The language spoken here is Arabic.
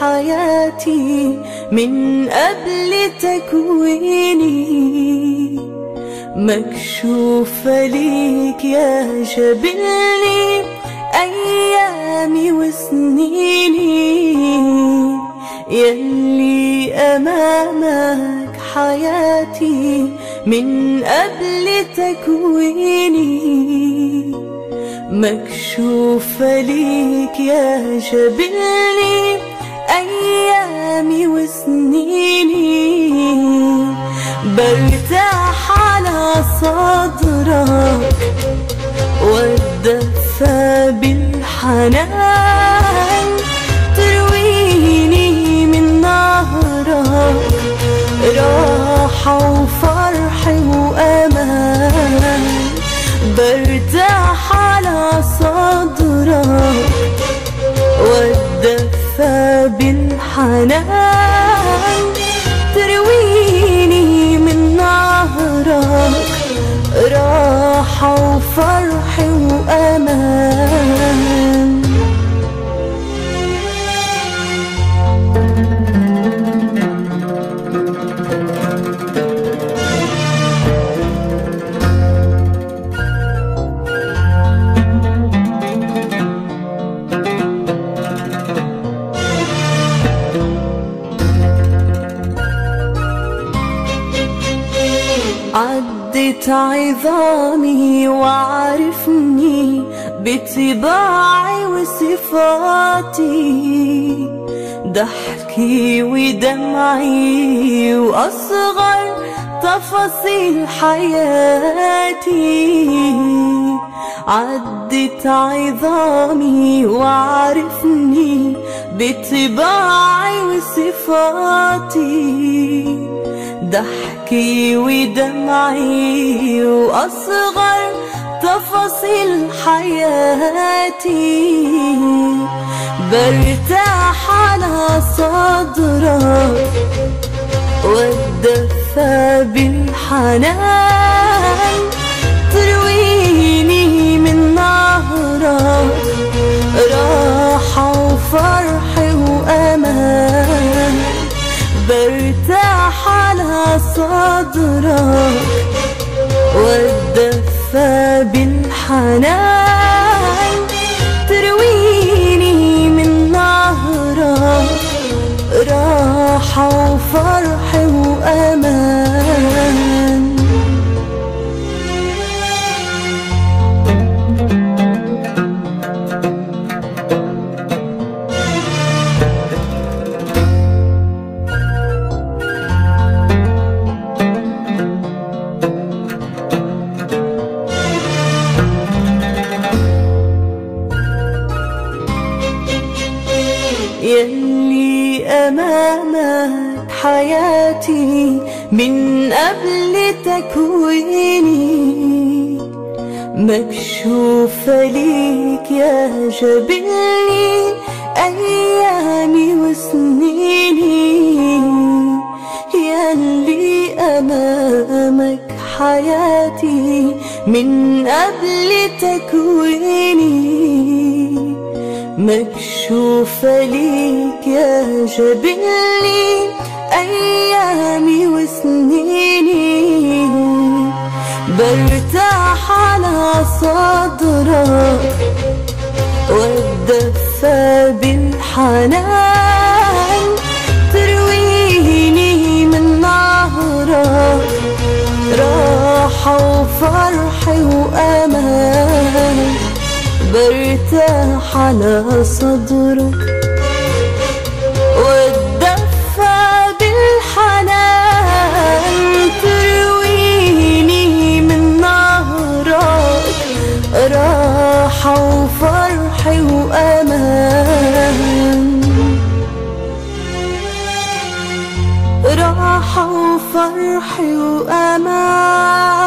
حياتي من قبل تكويني، مكشوفة ليك يا جابلني أيامي وسنيني. يلي أمامك حياتي من قبل تكويني، مكشوفة ليك يا جابلني أيامي وسنيني. برتاح على صدرك واتدفى بالحنان، ترويني من نهرك راحة وفرح وأمان. برتاح على صدرك واتدفى بالحنان، ترويني من نهرك راحة وفرح وأمان. عدت عظامي وعرفني بطباعي وصفاتي، ضحكي ودمعي وأصغر تفاصيل حياتي. عدت عظامي وعرفني بطباعي وصفاتي، ضحكي ودمعي وأصغر تفاصيل حياتي. برتاح على صدرك واتدفى بالحنان، ترويني من نهرك راحة وفرح وأمان. برتاح على صدرك واتدفى بالحنان، ترويني من نهرك راحة وفرح وأمان. يلي أمامك حياتي من قبل تكويني، مكشوفة ليك يا جابلني أيامي وسنيني. يلي أمامك حياتي من قبل تكويني، مكشوفة ليك يا جابلني أيامي وسنيني. برتاح على صدرك واتدفى بالحنان، ترويني من نهرك راحة وفرح وأمان. برتاح على صدرك واتدفى بالحنان، ترويني من نهرك راحة وفرح وأمان. راحة وفرح وأمان.